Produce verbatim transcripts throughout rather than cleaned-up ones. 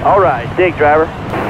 All right, dig, driver.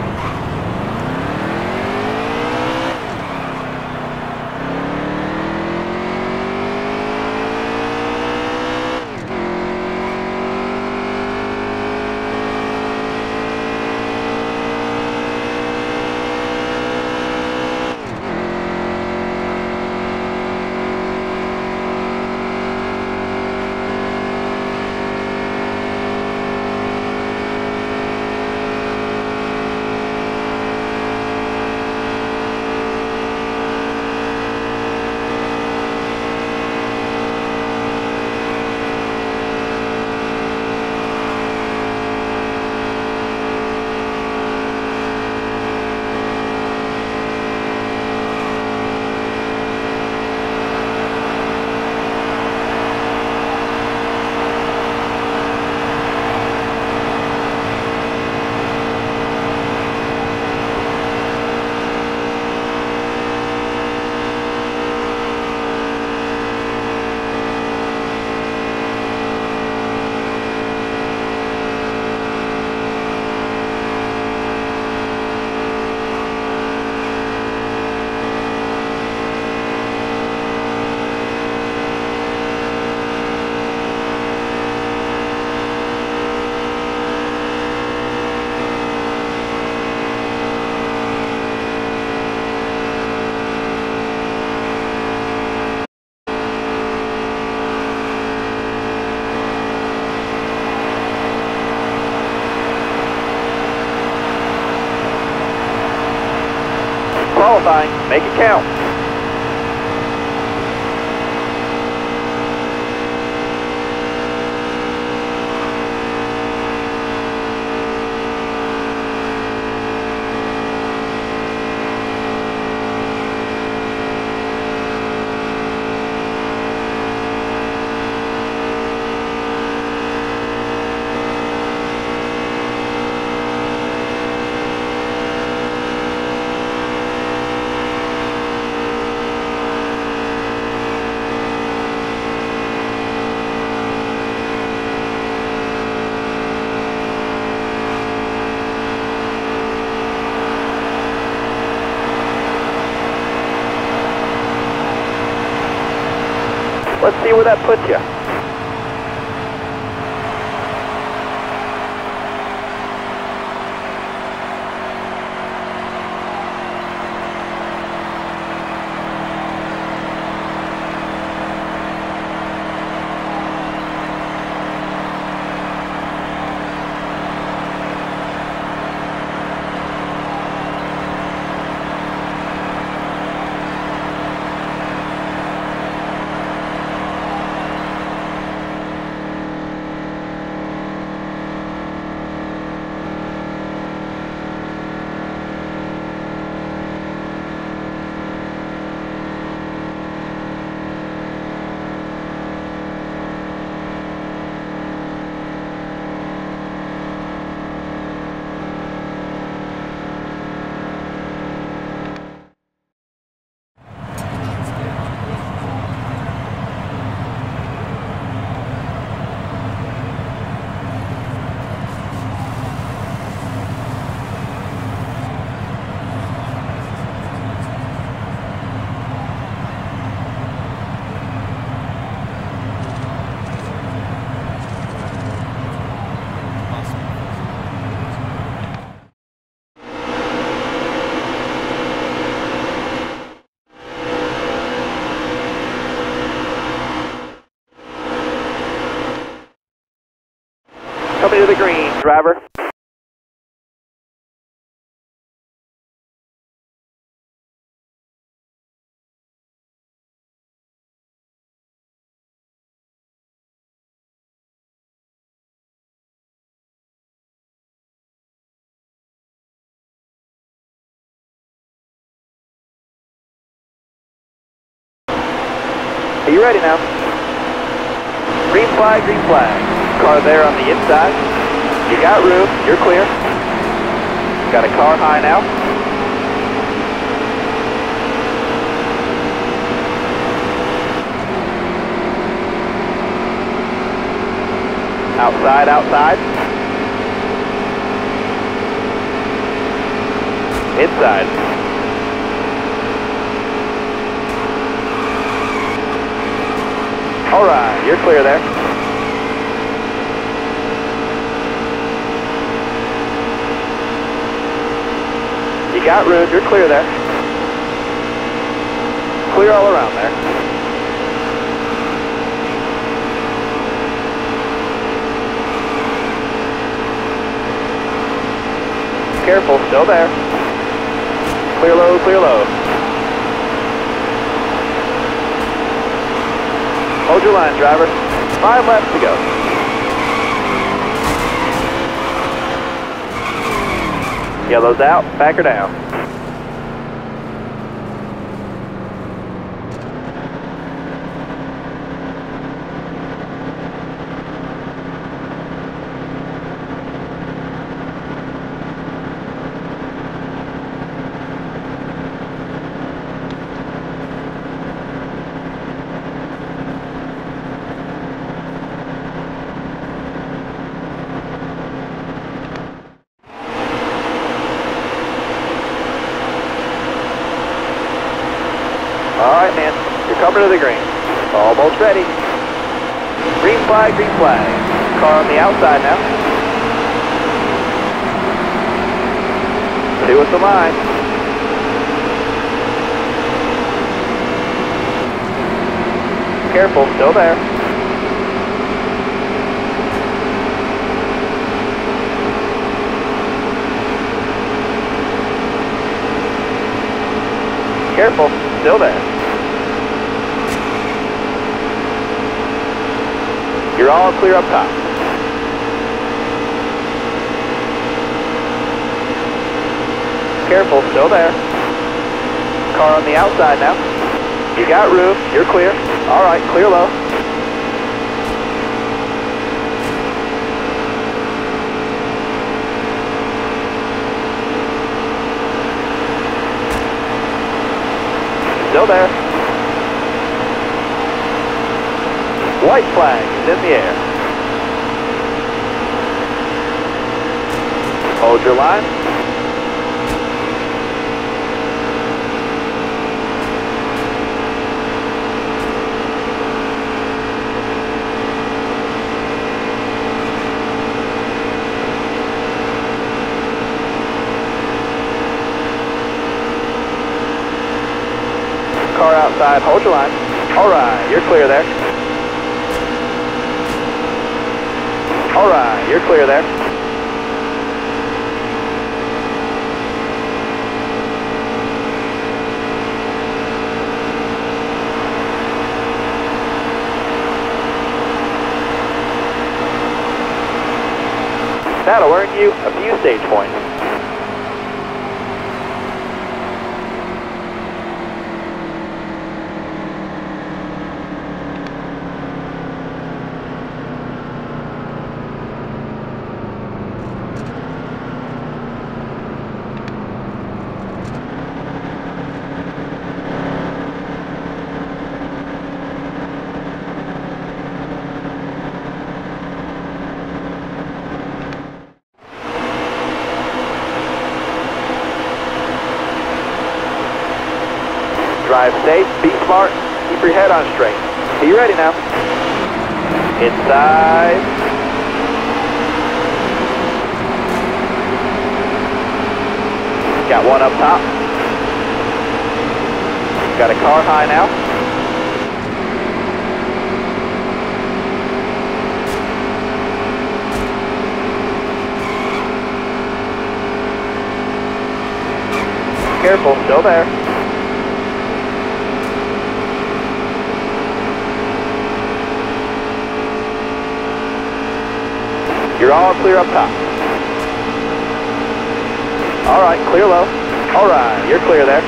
Qualifying, make it count. Let's see where that puts you. Coming to the green, driver. Are you ready now? Green flag, green flag. Car there on the inside. You got room, you're clear. Got a car high now. Outside, outside. Inside. All right, you're clear there. You got room, you're clear there. Clear all around there. Careful, still there. Clear low, clear low. Hold your line, driver. Five laps to go. Yellow's out, back her down. Alright, man, you're coming to the green. Almost ready. Green flag, green flag. Car on the outside now. Two with the line. Careful, still there. Careful, still there. You're all clear up top. Careful, still there. Car on the outside now. You got room, you're clear. All right, clear low. Still there. White flag is in the air. Hold your line. Car outside, hold your line. All right, you're clear there. All right, you're clear there. That'll earn you a few stage points. Drive safe, be smart, keep your head on straight. Are you ready now? Inside. Got one up top. Got a car high now. Careful, still there. You're all clear up top. All right, clear low. All right, you're clear there.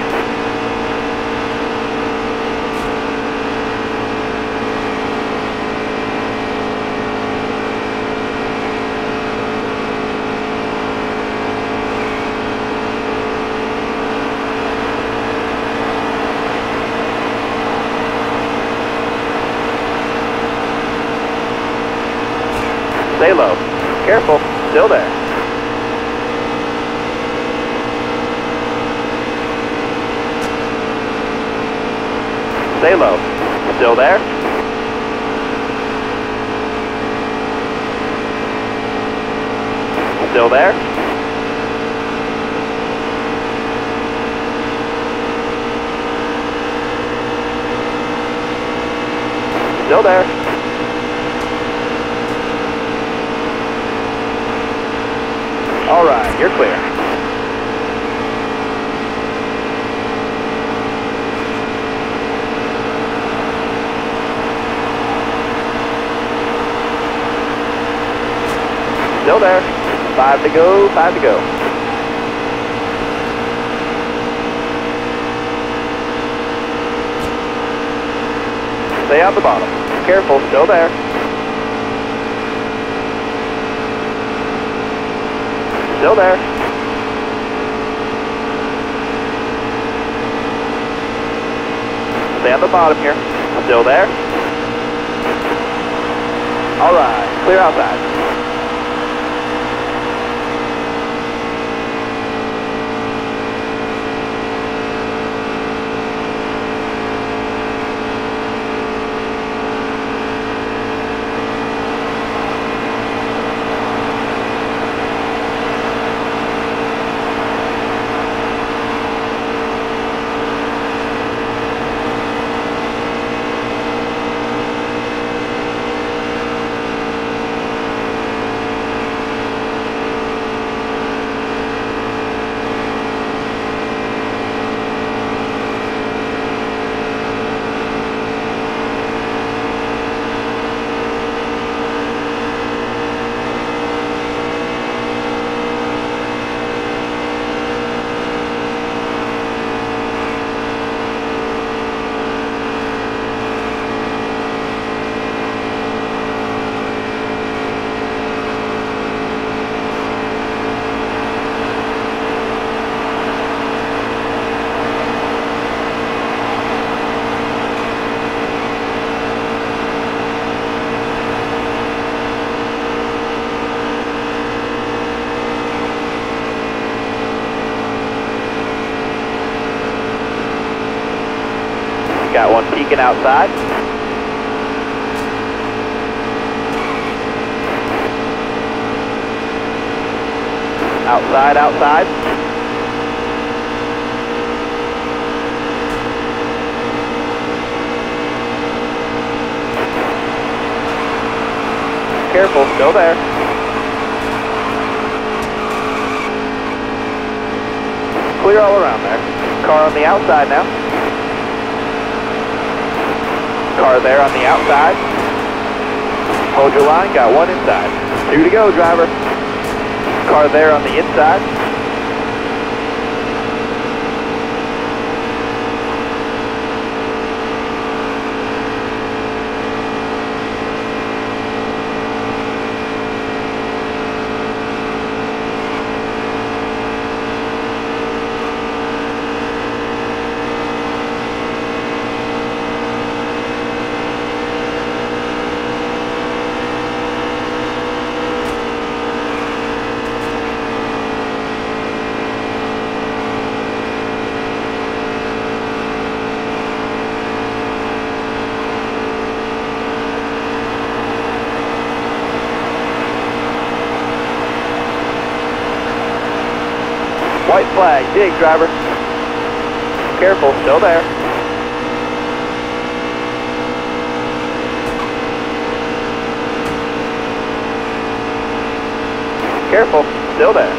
Stay low. Careful, still there. Stay low. Still there? Still there? Still there? All right, you're clear. Still there. Five to go, five to go. Stay on the bottom. Careful, still there. Still there. Stay on the bottom here. Still there. All right, clear outside. Got one peeking outside. Outside, outside. Careful, still there. Clear all around there. Car on the outside now. Car there on the outside. Hold your line, got one inside. Two to go, driver. Car there on the inside. White flag, dig, driver. Careful, still there. Careful, still there.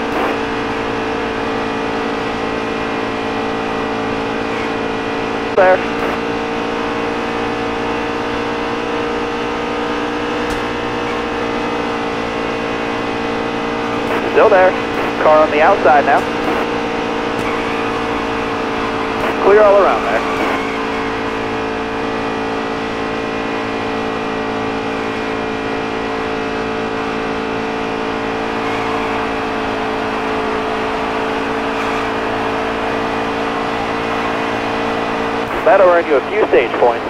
There. Still there. Car on the outside now. Clear all around there. That'll earn you a few stage points.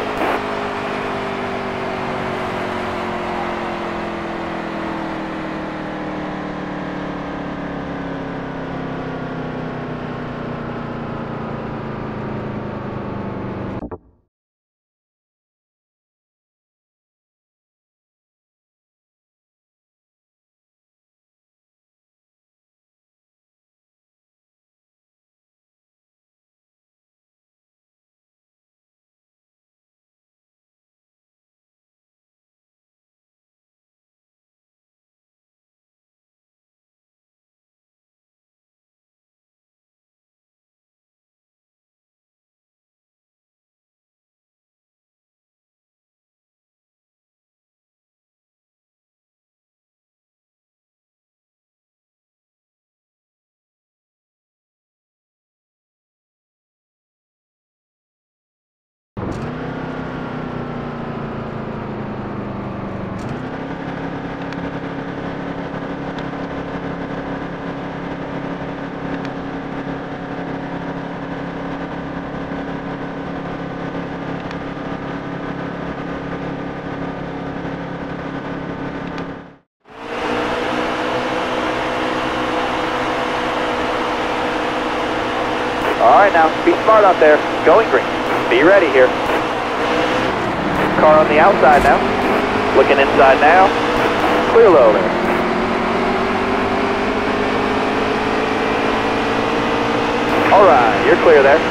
All right, now, be smart out there. Going green. Be ready here. Car on the outside now. Looking inside now. Clear low there. All right, you're clear there.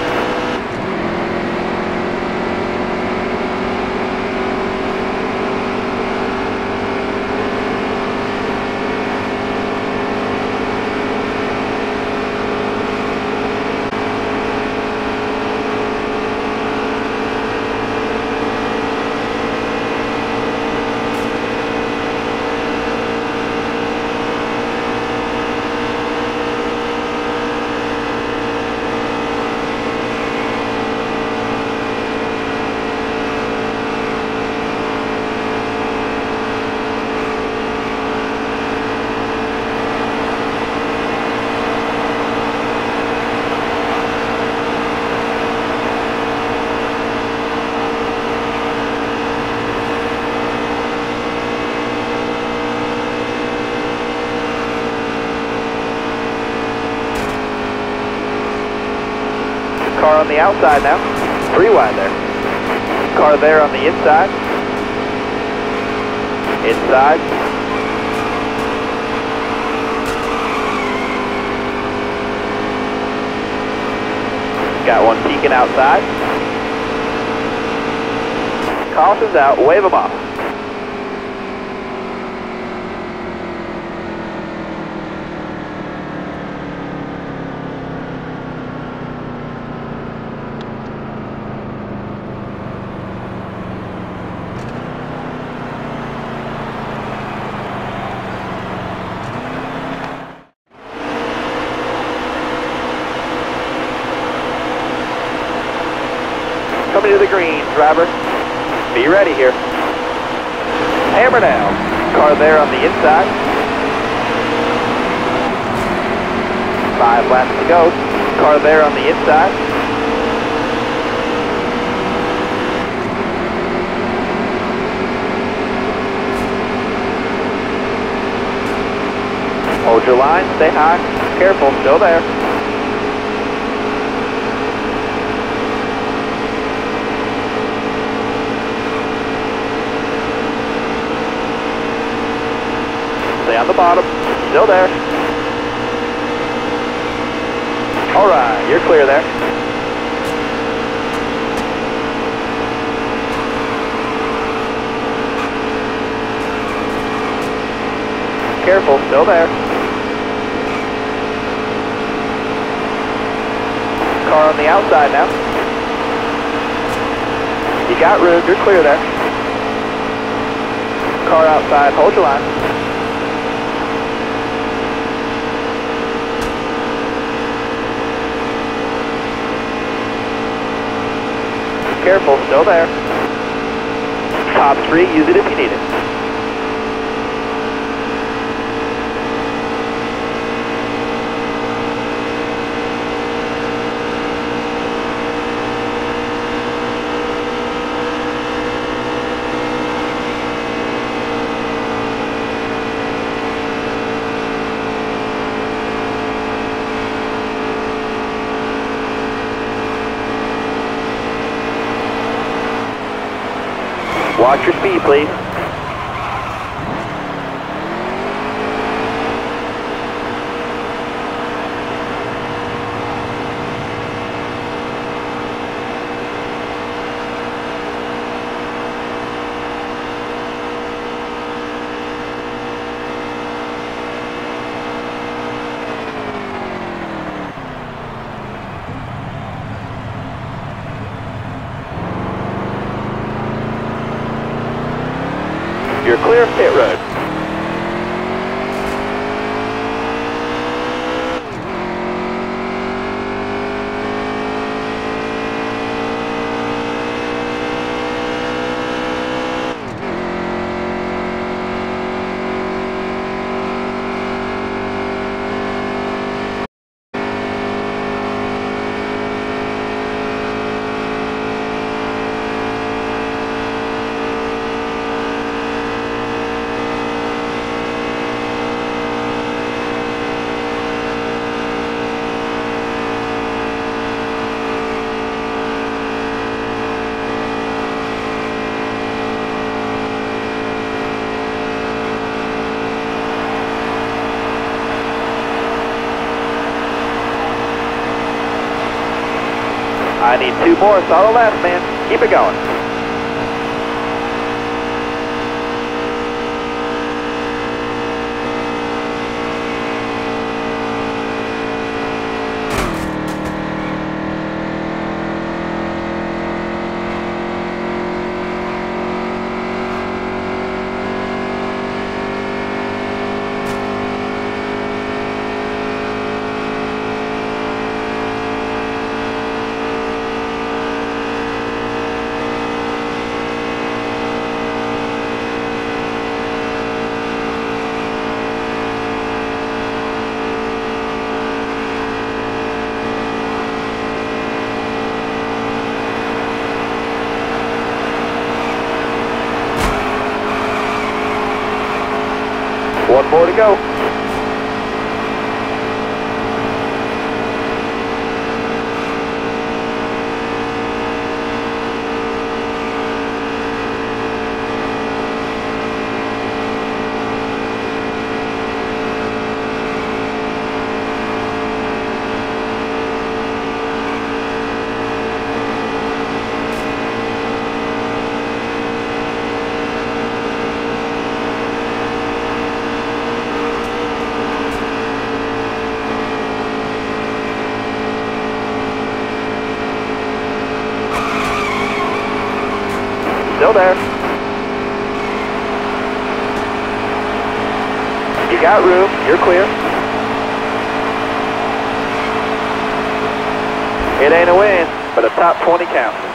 Car on the outside now. Three wide there. Car there on the inside. Inside. Got one peeking outside. Caution's out. Wave them off. Coming to the green, driver. Be ready here. Hammer down. Car there on the inside. Five laps to go. Car there on the inside. Hold your line, stay high. Careful, still there. Stay on the bottom, still there. All right, you're clear there. Careful, still there. Car on the outside now. You got room, you're clear there. Car outside, hold your line. Careful, still there. Top three, use it if you need it. Watch your speed, please. You're clear of pit road. I need two more, solid last man. Keep it going. One more to go. Still there. You got room, you're clear. It ain't a win, but a top twenty count.